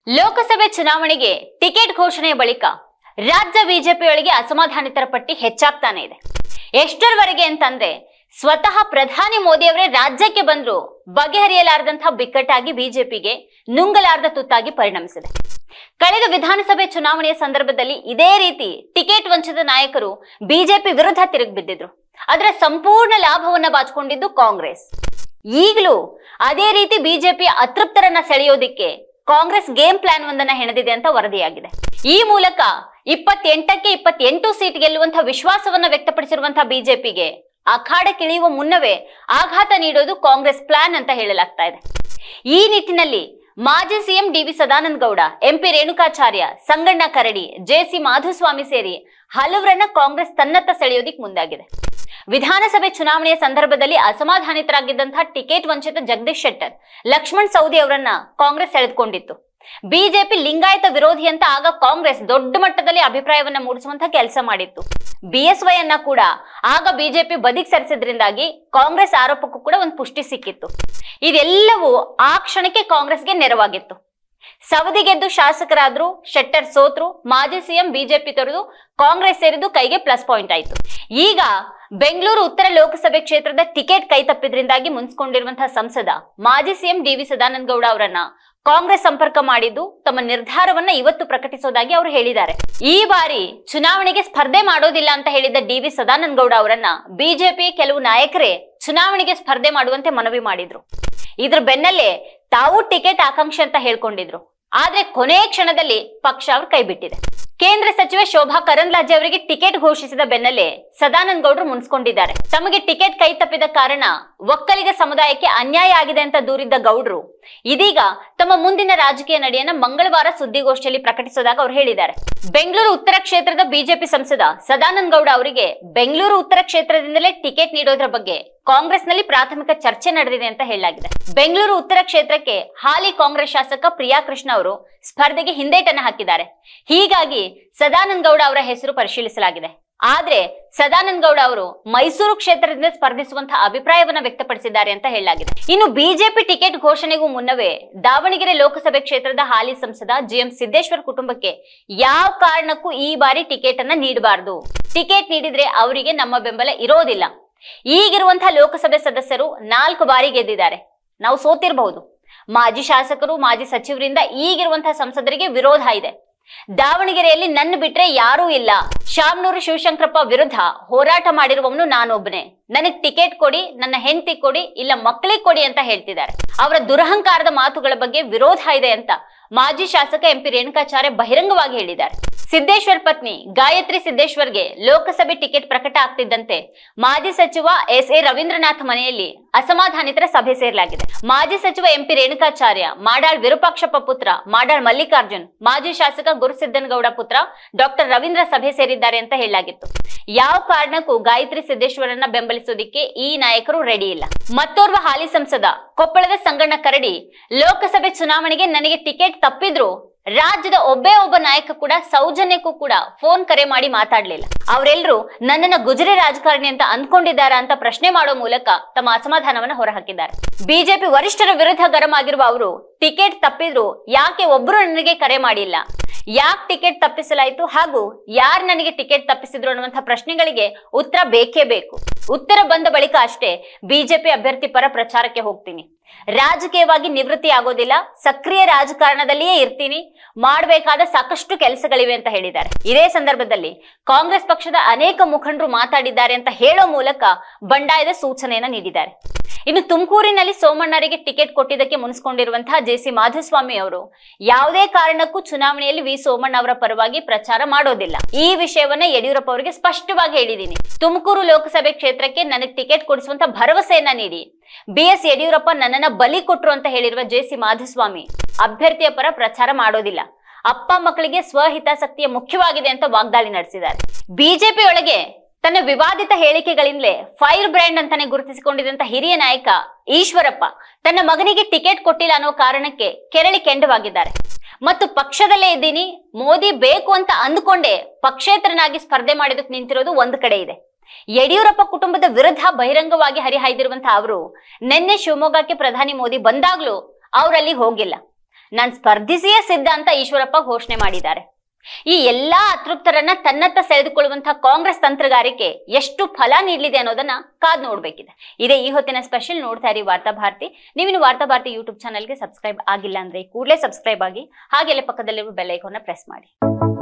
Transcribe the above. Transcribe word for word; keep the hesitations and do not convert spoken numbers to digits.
ಲೋಕಸಭೆ ಚುನಾವಣೆಗೆ ಟಿಕೆಟ್ ಘೋಷಣೆಯ ಬಳಿಕ ರಾಜ್ಯ ಬಿಜೆಪಿಯೊಳಗೆ ಅಸಮಾಧಾನಿತರ ಪಟ್ಟಿ ಹೆಚ್ಚಾಗ್ತಾನೆ ಇದೆ. ಎಷ್ಟರವರೆಗೆ ಅಂತಂದ್ರೆ ಸ್ವತಃ ಪ್ರಧಾನಿ ಮೋದಿ ಅವರೇ ರಾಜ್ಯಕ್ಕೆ ಬಂದ್ರು ಬಗೆಹರಿಯಲಾರದಂತಹ ಬಿಕ್ಕಟ್ಟಾಗಿ ಬಿಜೆಪಿಗೆ ನುಂಗಲಾರದ ತುತ್ತಾಗಿ ಪರಿಣಮಿಸಿದೆ. ಕಳೆದ ವಿಧಾನಸಭೆ ಚುನಾವಣೆಯ ಸಂದರ್ಭದಲ್ಲಿ ಇದೇ ರೀತಿ ಟಿಕೆಟ್ ವಂಚಿತ ನಾಯಕರು ಬಿಜೆಪಿ ವಿರುದ್ಧ ತಿರುಗಿಬಿದ್ದಿದ್ರು. ಅದರ ಸಂಪೂರ್ಣ ಲಾಭವನ್ನ ಬಾಚಿಕೊಂಡಿದ್ದು ಕಾಂಗ್ರೆಸ್. ಈಗಲೂ ಅದೇ ರೀತಿ ಬಿಜೆಪಿ ಅತೃಪ್ತರನ್ನ ಸೆಳೆಯೋದಿಕ್ಕೆ ಕಾಂಗ್ರೆಸ್ ಗೇಮ್ ಪ್ಲಾನ್ ಒಂದನ್ನ ಹೆಣೆದಿದೆ ಅಂತ ವರದಿಯಾಗಿದೆ. ಈ ಮೂಲಕ ಇಪ್ಪತ್ತೆಂಟಕ್ಕೆ ಇಪ್ಪತ್ತೆಂಟು ಸೀಟ್ ಗೆಲ್ಲುವಂತಹ ವಿಶ್ವಾಸವನ್ನ ವ್ಯಕ್ತಪಡಿಸಿರುವಂತಹ ಬಿಜೆಪಿಗೆ ಅಖಾಡಕ್ಕಿಳಿಯುವ ಮುನ್ನವೇ ಆಘಾತ ನೀಡೋದು ಕಾಂಗ್ರೆಸ್ ಪ್ಲಾನ್ ಅಂತ ಹೇಳಲಾಗ್ತಾ ಇದೆ. ಈ ನಿಟ್ಟಿನಲ್ಲಿ ಮಾಜಿ CM D V Sadananda Gowda, MP Renukacharya, Sanganna Karadi, J C Madhuswamy ಸೇರಿ ಹಲವರನ್ನ ಕಾಂಗ್ರೆಸ್ ತನ್ನತ್ತ ಸೆಳೆಯೋದಿಕ್ ಮುಂದಾಗಿದೆ. ವಿಧಾನಸಭೆ ಚುನಾವಣೆಯ ಸಂದರ್ಭದಲ್ಲಿ ಅಸಮಾಧಾನಿತರಾಗಿದ್ದಂತಹ ಟಿಕೆಟ್ ವಂಚಿತ ಜಗದೀಶ್ ಶೆಟ್ಟರ್, ಲಕ್ಷ್ಮಣ್ ಸವದಿ ಅವರನ್ನ ಕಾಂಗ್ರೆಸ್ ಸೆಳೆದುಕೊಂಡಿತ್ತು. ಬಿಜೆಪಿ ಲಿಂಗಾಯತ ವಿರೋಧಿ ಅಂತ ಆಗ ಕಾಂಗ್ರೆಸ್ ದೊಡ್ಡ ಮಟ್ಟದಲ್ಲಿ ಅಭಿಪ್ರಾಯವನ್ನ ಮೂಡಿಸುವಂತಹ ಕೆಲಸ ಮಾಡಿತ್ತು. ಬಿ ಎಸ್ ವೈ ಅನ್ನ ಕೂಡ ಆಗ ಬಿಜೆಪಿ ಬದಿಗೆ ಸರಿಸಿದ್ರಿಂದಾಗಿ ಕಾಂಗ್ರೆಸ್ ಆರೋಪಕ್ಕೂ ಕೂಡ ಒಂದು ಪುಷ್ಟಿ ಸಿಕ್ಕಿತ್ತು. ಇದೆಲ್ಲವೂ ಆ ಕ್ಷಣಕ್ಕೆ ಕಾಂಗ್ರೆಸ್ಗೆ ನೆರವಾಗಿತ್ತು. ಸವದಿ ಗೆದ್ದು ಶಾಸಕರಾದ್ರು, ಶೆಟ್ಟರ್ ಸೋತ್ರು, ಮಾಜಿ ಸಿಎಂ ಬಿಜೆಪಿ ತೊರೆದು ಕಾಂಗ್ರೆಸ್ ಸೇರಿದ್ದು ಕೈಗೆ ಪ್ಲಸ್ ಪಾಯಿಂಟ್ ಆಯ್ತು. ಈಗ ಬೆಂಗಳೂರು ಉತ್ತರ ಲೋಕಸಭೆ ಕ್ಷೇತ್ರದ ಟಿಕೆಟ್ ಕೈ ತಪ್ಪಿದ್ರಿಂದಾಗಿ ಮುನ್ಸ್ಕೊಂಡಿರುವಂತಹ ಸಂಸದ ಮಾಜಿ CM D V Sadananda Gowda ಅವರನ್ನ ಕಾಂಗ್ರೆಸ್ ಸಂಪರ್ಕ ಮಾಡಿದ್ದು ತಮ್ಮ ನಿರ್ಧಾರವನ್ನ ಇವತ್ತು ಪ್ರಕಟಿಸೋದಾಗಿ ಅವರು ಹೇಳಿದ್ದಾರೆ. ಈ ಬಾರಿ ಚುನಾವಣೆಗೆ ಸ್ಪರ್ಧೆ ಮಾಡೋದಿಲ್ಲ ಅಂತ ಹೇಳಿದ್ದ ಡಿ ವಿ ಸದಾನಂದ ಗೌಡ ಅವರನ್ನ ಬಿಜೆಪಿ ಕೆಲವು ನಾಯಕರೇ ಚುನಾವಣೆಗೆ ಸ್ಪರ್ಧೆ ಮಾಡುವಂತೆ ಮನವಿ ಮಾಡಿದ್ರು. ಇದ್ರ ಬೆನ್ನಲ್ಲೇ ತಾವು ಟಿಕೆಟ್ ಆಕಾಂಕ್ಷಿ ಅಂತ ಹೇಳ್ಕೊಂಡಿದ್ರು. ಆದ್ರೆ ಕೊನೆಯ ಕ್ಷಣದಲ್ಲಿ ಪಕ್ಷ ಅವ್ರು ಕೈ ಬಿಟ್ಟಿದೆ. ಕೇಂದ್ರ ಸಚಿವೆ ಶೋಭಾ ಕರಂದ್ಲಾಜೆ ಅವರಿಗೆ ಟಿಕೆಟ್ ಘೋಷಿಸಿದ ಬೆನ್ನಲ್ಲೇ ಸದಾನಂದ ಗೌಡರು ಮುನ್ಸ್ಕೊಂಡಿದ್ದಾರೆ. ತಮಗೆ ಟಿಕೆಟ್ ಕೈ ತಪ್ಪಿದ ಕಾರಣ ಒಕ್ಕಲಿಗ ಸಮುದಾಯಕ್ಕೆ ಅನ್ಯಾಯ ಆಗಿದೆ ಅಂತ ದೂರಿದ್ದ ಗೌಡ್ರು ಇದೀಗ ತಮ್ಮ ಮುಂದಿನ ರಾಜಕೀಯ ನಡೆಯನ್ನ ಮಂಗಳವಾರ ಸುದ್ದಿಗೋಷ್ಠಿಯಲ್ಲಿ ಪ್ರಕಟಿಸೋದಾಗ ಅವ್ರು ಹೇಳಿದ್ದಾರೆ. ಬೆಂಗಳೂರು ಉತ್ತರ ಕ್ಷೇತ್ರದ ಬಿಜೆಪಿ ಸಂಸದ ಸದಾನಂದ ಗೌಡ ಅವರಿಗೆ ಬೆಂಗಳೂರು ಉತ್ತರ ಕ್ಷೇತ್ರದಿಂದಲೇ ಟಿಕೆಟ್ ನೀಡೋದ್ರ ಬಗ್ಗೆ ಕಾಂಗ್ರೆಸ್ ನಲ್ಲಿ ಪ್ರಾಥಮಿಕ ಚರ್ಚೆ ನಡೆದಿದೆ ಅಂತ ಹೇಳಲಾಗಿದೆ. ಬೆಂಗಳೂರು ಉತ್ತರ ಕ್ಷೇತ್ರಕ್ಕೆ ಹಾಲಿ ಕಾಂಗ್ರೆಸ್ ಶಾಸಕ ಪ್ರಿಯಾ ಕೃಷ್ಣ ಅವರು ಸ್ಪರ್ಧೆಗೆ ಹಿಂದೇಟನ್ನ ಹಾಕಿದ್ದಾರೆ. ಹೀಗಾಗಿ ಸದಾನಂದ ಗೌಡ ಅವರ ಹೆಸರು ಪರಿಶೀಲಿಸಲಾಗಿದೆ. ಆದ್ರೆ ಸದಾನಂದ ಗೌಡ ಅವರು ಮೈಸೂರು ಕ್ಷೇತ್ರದಿಂದ ಸ್ಪರ್ಧಿಸುವಂತಹ ಅಭಿಪ್ರಾಯವನ್ನ ವ್ಯಕ್ತಪಡಿಸಿದ್ದಾರೆ ಅಂತ ಹೇಳಲಾಗಿದೆ. ಇನ್ನು ಬಿಜೆಪಿ ಟಿಕೆಟ್ ಘೋಷಣೆಗೂ ಮುನ್ನವೇ ದಾವಣಗೆರೆ ಲೋಕಸಭೆ ಕ್ಷೇತ್ರದ ಹಾಲಿ ಸಂಸದ ಜಿ ಎಂ ಸಿದ್ದೇಶ್ವರ್ ಕುಟುಂಬಕ್ಕೆ ಯಾವ ಕಾರಣಕ್ಕೂ ಈ ಬಾರಿ ಟಿಕೆಟ್ ಅನ್ನ ನೀಡಬಾರದು, ಟಿಕೆಟ್ ನೀಡಿದ್ರೆ ಅವರಿಗೆ ನಮ್ಮ ಬೆಂಬಲ ಇರೋದಿಲ್ಲ. ಈಗಿರುವಂತಹ ಲೋಕಸಭೆ ಸದಸ್ಯರು ನಾಲ್ಕು ಬಾರಿ ಗೆದ್ದಿದ್ದಾರೆ. ನಾವು ಸೋತಿರಬಹುದು. ಮಾಜಿ ಶಾಸಕರು, ಮಾಜಿ ಸಚಿವರಿಂದ ಈಗಿರುವಂತಹ ಸಂಸದರಿಗೆ ವಿರೋಧ ಇದೆ. ದಾವಣಗೆರೆಯಲ್ಲಿ ನನ್ನ ಬಿಟ್ರೆ ಯಾರೂ ಇಲ್ಲ. ಶಾಮನೂರು ಶಿವಶಂಕರಪ್ಪ ವಿರುದ್ಧ ಹೋರಾಟ ಮಾಡಿರುವವನು ನಾನೊಬ್ಬನೇ. ನನಗ್ ಟಿಕೆಟ್ ಕೊಡಿ, ನನ್ನ ಹೆಂಡತಿ ಕೊಡಿ, ಇಲ್ಲ ಮಕ್ಕಳಿಗೆ ಕೊಡಿ ಅಂತ ಹೇಳ್ತಿದ್ದಾರೆ. ಅವರ ದುರಹಂಕಾರದ ಮಾತುಗಳ ಬಗ್ಗೆ ವಿರೋಧ ಇದೆ ಅಂತ ಮಾಜಿ ಶಾಸಕ ಎಂಪಿ ರೇಣುಕಾಚಾರ್ಯ ಬಹಿರಂಗವಾಗಿ ಹೇಳಿದ್ದಾರೆ. ಸಿದ್ದೇಶ್ವರ್ ಪತ್ನಿ ಗಾಯತ್ರಿ ಸಿದ್ದೇಶ್ವರ್ಗೆ ಲೋಕಸಭೆ ಟಿಕೆಟ್ ಪ್ರಕಟ ಆಗ್ತಿದ್ದಂತೆ ಮಾಜಿ ಸಚಿವ ಎಸ್ ಎ ರವೀಂದ್ರನಾಥ್ ಮನೆಯಲ್ಲಿ ಅಸಮಾಧಾನಿತರ ಸಭೆ ಸೇರಲಾಗಿದೆ. ಮಾಜಿ ಸಚಿವ ಎಂಪಿ ರೇಣುಕಾಚಾರ್ಯ, ಮಾಡಾಳ್ ವಿರೂಪಾಕ್ಷಪ್ಪ ಪುತ್ರ ಮಾಡಾಳ್ ಮಲ್ಲಿಕಾರ್ಜುನ್, ಮಾಜಿ ಶಾಸಕ ಗುರುಸಿದ್ದನಗೌಡ ಪುತ್ರ ಡಾಕ್ಟರ್ ರವೀಂದ್ರ ಸಭೆ ಸೇರಿದ್ದಾರೆ ಅಂತ ಹೇಳಲಾಗಿತ್ತು. ಯಾವ ಕಾರಣಕ್ಕೂ ಗಾಯತ್ರಿ ಸಿದ್ದೇಶ್ವರನ್ನ ಬೆಂಬಲಿಸೋದಿಕ್ಕೆ ಈ ನಾಯಕರು ರೆಡಿ ಇಲ್ಲ. ಮತ್ತೋರ್ವ ಹಾಲಿ ಸಂಸದ ಕೊಪ್ಪಳದ ಸಂಗಣ್ಣ ಕರಡಿ, ಲೋಕಸಭೆ ಚುನಾವಣೆಗೆ ನನಗೆ ಟಿಕೆಟ್ ತಪ್ಪಿದ್ರು ರಾಜ್ಯದ ಒಬ್ಬೇ ಒಬ್ಬ ನಾಯಕ ಕೂಡ ಸೌಜನ್ಯಕ್ಕೂ ಕೂಡ ಫೋನ್ ಕರೆ ಮಾಡಿ ಮಾತಾಡ್ಲಿಲ್ಲ. ಅವರೆಲ್ಲರೂ ನನ್ನನ್ನ ಗುಜರಿ ರಾಜಕಾರಣಿ ಅಂತ ಅಂದ್ಕೊಂಡಿದ್ದಾರ ಅಂತ ಪ್ರಶ್ನೆ ಮಾಡೋ ಮೂಲಕ ತಮ್ಮ ಅಸಮಾಧಾನವನ್ನ ಹೊರಹಾಕಿದ್ದಾರೆ. ಬಿಜೆಪಿ ವರಿಷ್ಠರ ವಿರುದ್ಧ ಗರಂ ಆಗಿರುವ ಅವರು ಟಿಕೆಟ್ ತಪ್ಪಿದ್ರು ಯಾಕೆ ಒಬ್ರು ನನಗೆ ಕರೆ ಮಾಡಿಲ್ಲ, ಯಾಕೆ ಟಿಕೆಟ್ ತಪ್ಪಿಸಲಾಯಿತು, ಹಾಗೂ ಯಾರು ನನಗೆ ಟಿಕೆಟ್ ತಪ್ಪಿಸಿದ್ರು ಅನ್ನುವಂತಹ ಪ್ರಶ್ನೆಗಳಿಗೆ ಉತ್ತರ ಬೇಕೇ ಬೇಕು. ಉತ್ತರ ಬಂದ ಬಳಿಕ ಅಷ್ಟೇ ಬಿಜೆಪಿ ಅಭ್ಯರ್ಥಿ ಪರ ಪ್ರಚಾರಕ್ಕೆ ಹೋಗ್ತೀನಿ. ರಾಜಕೀಯವಾಗಿ ನಿವೃತ್ತಿ ಆಗೋದಿಲ್ಲ, ಸಕ್ರಿಯ ರಾಜಕಾರಣದಲ್ಲಿಯೇ ಇರ್ತೀನಿ, ಮಾಡಬೇಕಾದ ಸಾಕಷ್ಟು ಕೆಲಸಗಳಿವೆ ಅಂತ ಹೇಳಿದ್ದಾರೆ. ಇದೇ ಸಂದರ್ಭದಲ್ಲಿ ಕಾಂಗ್ರೆಸ್ ಪಕ್ಷದ ಅನೇಕ ಮುಖಂಡರು ಮಾತಾಡಿದ್ದಾರೆ ಅಂತ ಹೇಳೋ ಮೂಲಕ ಬಂಡಾಯದ ಸೂಚನೆಯನ್ನ ನೀಡಿದ್ದಾರೆ. ಇನ್ನು ತುಮಕೂರಿನಲ್ಲಿ ಸೋಮಣ್ಣರಿಗೆ ಟಿಕೆಟ್ ಕೊಟ್ಟಿದ್ದಕ್ಕೆ ಮುನಿಸಿಕೊಂಡಿರುವಂತಹ ಜೆ ಸಿ ಮಾಧುಸ್ವಾಮಿ ಅವರು ಯಾವುದೇ ಕಾರಣಕ್ಕೂ ಚುನಾವಣೆಯಲ್ಲಿ ವಿ ಸೋಮಣ್ಣ ಅವರ ಪರವಾಗಿ ಪ್ರಚಾರ ಮಾಡೋದಿಲ್ಲ. ಈ ವಿಷಯವನ್ನ ಯಡಿಯೂರಪ್ಪ ಅವರಿಗೆ ಸ್ಪಷ್ಟವಾಗಿ ಹೇಳಿದ್ದೀನಿ. ತುಮಕೂರು ಲೋಕಸಭೆ ಕ್ಷೇತ್ರಕ್ಕೆ ನನಗೆ ಟಿಕೆಟ್ ಕೊಡಿಸುವಂತ ಭರವಸೆಯನ್ನ ನೀಡಿ. ಬಿ ಎಸ್ ಯಡಿಯೂರಪ್ಪ ನನ್ನನ್ನ ಬಲಿ ಕೊಟ್ರು ಅಂತ ಹೇಳಿರುವ ಜೆ ಸಿ ಮಾಧುಸ್ವಾಮಿ ಅಭ್ಯರ್ಥಿಯ ಪರ ಪ್ರಚಾರ ಮಾಡೋದಿಲ್ಲ. ಅಪ್ಪ ಮಕ್ಕಳಿಗೆ ಸ್ವಹಿತಾಸಕ್ತಿಯ ಮುಖ್ಯವಾಗಿದೆ ಅಂತ ವಾಗ್ದಾಳಿ ನಡೆಸಿದ್ದಾರೆ. ಬಿಜೆಪಿ ಒಳಗೆ ತನ್ನ ವಿವಾದಿತ ಹೇಳಿಕೆಗಳಿಂದಲೇ ಫೈರ್ ಬ್ರ್ಯಾಂಡ್ ಅಂತಾನೆ ಗುರುತಿಸಿಕೊಂಡಿದ್ದಂತ ಹಿರಿಯ ನಾಯಕ ಈಶ್ವರಪ್ಪ ತನ್ನ ಮಗನಿಗೆ ಟಿಕೆಟ್ ಕೊಟ್ಟಿಲ್ಲ ಅನ್ನೋ ಕಾರಣಕ್ಕೆ ಕೆರಳಿ ಕೆಂಡವಾಗಿದ್ದಾರೆ. ಮತ್ತು ಪಕ್ಷದಲ್ಲೇ ಇದ್ದೀನಿ, ಮೋದಿ ಬೇಕು ಅಂತ ಅಂದುಕೊಂಡೇ ಪಕ್ಷೇತರನಾಗಿ ಸ್ಪರ್ಧೆ ಮಾಡೋದಕ್ಕೆ ನಿಂತಿರೋದು ಒಂದು ಕಡೆ ಇದೆ. ಯಡಿಯೂರಪ್ಪ ಕುಟುಂಬದ ವಿರುದ್ಧ ಬಹಿರಂಗವಾಗಿ ಹರಿಹಾಯ್ದಿರುವಂತಹ ಅವರು ನಿನ್ನೆ ಶಿವಮೊಗ್ಗಕ್ಕೆ ಪ್ರಧಾನಿ ಮೋದಿ ಬಂದಾಗ್ಲೂ ಅವರಲ್ಲಿ ಹೋಗಿಲ್ಲ. ನಾನು ಸ್ಪರ್ಧಿಸಿಯೇ ಸಿದ್ಧ ಅಂತ ಈಶ್ವರಪ್ಪ ಘೋಷಣೆ ಮಾಡಿದ್ದಾರೆ. ಈ ಎಲ್ಲಾ ಅತೃಪ್ತರನ್ನ ತನ್ನತ್ತ ಸೆಳೆದುಕೊಳ್ಳುವಂತಹ ಕಾಂಗ್ರೆಸ್ ತಂತ್ರಗಾರಿಕೆ ಎಷ್ಟು ಫಲ ನೀಡಲಿದೆ ಅನ್ನೋದನ್ನ ಕಾದ್ ನೋಡ್ಬೇಕಿದೆ. ಇದೇ ಈ ಹೊತ್ತಿನ ಸ್ಪೆಷಲ್. ನೋಡ್ತಾ ಇರಿ ವಾರ್ತಾ ಭಾರತಿ. ನೀವಿನ್ನು ವಾರ್ತಾ ಭಾರತಿ ಯೂಟ್ಯೂಬ್ ಚಾನಲ್ಗೆ ಸಬ್ಸ್ಕ್ರೈಬ್ ಆಗಿಲ್ಲ ಅಂದ್ರೆ ಕೂಡಲೇ ಸಬ್ಸ್ಕ್ರೈಬ್ ಆಗಿ, ಹಾಗೆಲ್ಲ ಪಕ್ಕದಲ್ಲಿರುವ ಬೆಲ್ ಐಕಾನ್ನ ಪ್ರೆಸ್ ಮಾಡಿ.